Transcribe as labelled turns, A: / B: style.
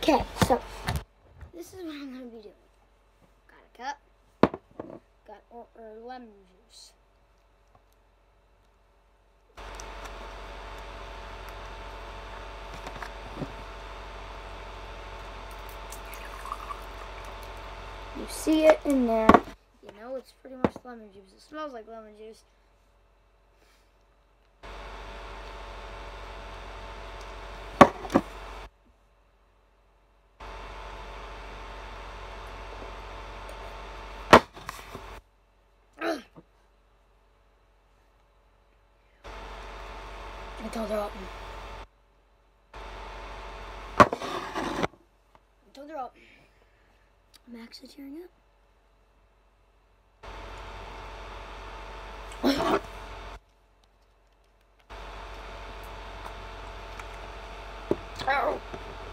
A: Okay, so this is what I'm going to be doing. Got a cup, got lemon juice. You see it in there. You know it's pretty much lemon juice. It smells like lemon juice. Until they're up. Until they're up. Max is tearing up. Ow.